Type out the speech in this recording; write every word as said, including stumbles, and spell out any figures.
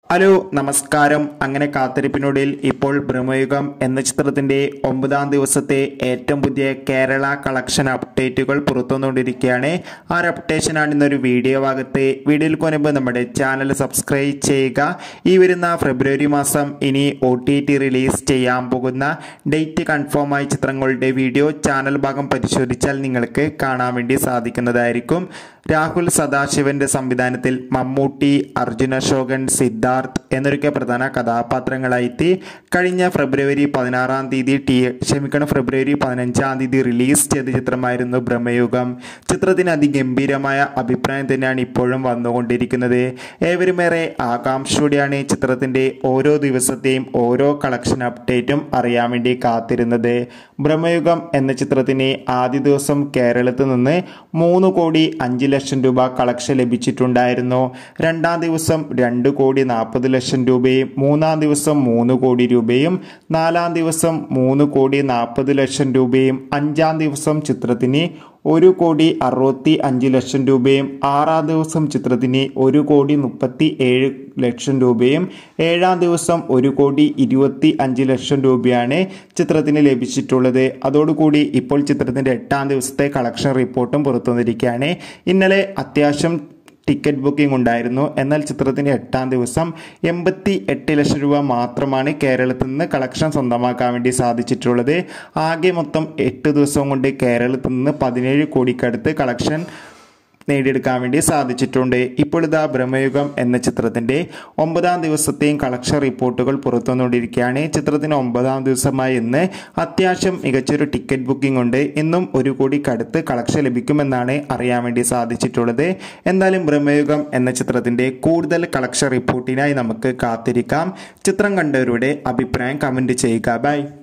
Hello നമസ്കാരം. അങ്ങനെ കാത്തിരിപ്പിനൊടുവിൽ ഇപ്പോൾ ബ്രഹ്മയുഗം എന്ന ചിത്രത്തിന്റെ ഒമ്പതാം ദിവസത്തെ ഏറ്റവും പുതിയ കേരള കളക്ഷൻ അപ്ഡേറ്റുകൾ പുറത്തുവന്നുകൊണ്ടിരിക്കുകയാണ്. ആ ഒരു അപ്ഡേഷനാണ് ഇന്നൊരു വീഡിയോ ഭാഗത്ത്. വീഡിയോയിൽ മുൻപ് നമ്മുടെ ചാനൽ സബ്സ്ക്രൈബ് ചെയ്യുക. ഈ വരുന്ന ഫെബ്രുവരി മാസം ഇനി ഒ ടി ടി റിലീസ് ചെയ്യാൻ പോകുന്ന ഡേറ്റ് കൺഫേം ആയ ചിത്രങ്ങളുടെ വീഡിയോ ചാനൽ ഭാഗം പരിശോധിച്ചാൽ നിങ്ങൾക്ക് കാണാൻ വേണ്ടി സാധിക്കുന്നതായിരിക്കും. രാഹുൽ സദാശിവന്റെ സംവിധാനത്തിൽ മമ്മൂട്ടി, അർജുൻ അശോകൻ, സിദ്ധാർത്ഥ് എന്നൊക്കെ പ്രധാന കഥാപാത്രങ്ങളായിട്ട് കഴിഞ്ഞ ഫെബ്രുവരി പതിനാറാം തീയതി ടി ക്ഷമിക്കണം ഫെബ്രുവരി പതിനഞ്ചാം തീയതി റിലീസ് ചെയ്ത ചിത്രമായിരുന്നു ബ്രഹ്മയുഗം. ചിത്രത്തിന് അതിഗംഭീരമായ അഭിപ്രായം തന്നെയാണ് ഇപ്പോഴും വന്നുകൊണ്ടിരിക്കുന്നത്. ഏവരുമേറെ ആകാംക്ഷയോടെയാണ് ചിത്രത്തിന്റെ ഓരോ ദിവസത്തെയും ഓരോ കളക്ഷൻ അപ്ഡേറ്റും അറിയാൻ വേണ്ടി കാത്തിരുന്നത്. ബ്രഹ്മയുഗം എന്ന ചിത്രത്തിന് ആദ്യ ദിവസം കേരളത്തിൽ നിന്ന് മൂന്ന് കോടി അഞ്ച് ലക്ഷം രൂപ കളക്ഷൻ ലഭിച്ചിട്ടുണ്ടായിരുന്നു. രണ്ടാം ദിവസം രണ്ട് കോടി നാൽപ്പത് ലക്ഷം രൂപയും മൂന്നാം ദിവസം മൂന്ന് കോടി രൂപയും നാലാം ദിവസം മൂന്ന് കോടി നാൽപ്പത് ലക്ഷം രൂപയും അഞ്ചാം ദിവസം ചിത്രത്തിന് ഒരു കോടി അറുപത്തി അഞ്ച് ലക്ഷം രൂപയും ആറാം ദിവസം ചിത്രത്തിന് ഒരു കോടി മുപ്പത്തി ഏഴ് ലക്ഷം രൂപയും ഏഴാം ദിവസം ഒരു കോടി ഇരുപത്തി അഞ്ച് ലക്ഷം രൂപയാണ് ചിത്രത്തിന് ലഭിച്ചിട്ടുള്ളത്. അതോടുകൂടി ഇപ്പോൾ ചിത്രത്തിന്റെ എട്ടാം ദിവസത്തെ കളക്ഷൻ റിപ്പോർട്ടും പുറത്തു വന്നിരിക്കുകയാണ്. ഇന്നലെ അത്യാവശ്യം ടിക്കറ്റ് ബുക്കിംഗ് ഉണ്ടായിരുന്നു. എന്നാൽ ചിത്രത്തിന് എട്ടാം ദിവസം എൺപത്തി എട്ട് ലക്ഷം രൂപ മാത്രമാണ് കേരളത്തിൽ നിന്ന് കളക്ഷൻ സ്വന്തമാക്കാൻ വേണ്ടി സാധിച്ചിട്ടുള്ളത്. ആകെ മൊത്തം എട്ട് ദിവസം കൊണ്ട് കേരളത്തിൽ നിന്ന് പതിനേഴ് കോടിക്കടുത്ത് കളക്ഷൻ നേടിയെടുക്കാൻ വേണ്ടി സാധിച്ചിട്ടുണ്ട്. ഇപ്പോൾ ഇതാ ബ്രഹ്മയുഗം എന്ന ചിത്രത്തിന്റെ ഒമ്പതാം ദിവസത്തെയും കളക്ഷൻ റിപ്പോർട്ടുകൾ പുറത്തുവന്നുകൊണ്ടിരിക്കുകയാണ്. ചിത്രത്തിന് ഒമ്പതാം ദിവസമായി ഇന്ന് അത്യാവശ്യം മികച്ചൊരു ടിക്കറ്റ് ബുക്കിംഗ് ഉണ്ട്. ഇന്നും ഒരു കോടിക്കടുത്ത് കളക്ഷൻ ലഭിക്കുമെന്നാണ് അറിയാൻ വേണ്ടി സാധിച്ചിട്ടുള്ളത്. എന്തായാലും ബ്രഹ്മയുഗം എന്ന ചിത്രത്തിന്റെ കൂടുതൽ കളക്ഷൻ റിപ്പോർട്ടിനായി നമുക്ക് കാത്തിരിക്കാം. ചിത്രം കണ്ടവരുടെ അഭിപ്രായം കമന്റ് ചെയ്യുക. ബൈ.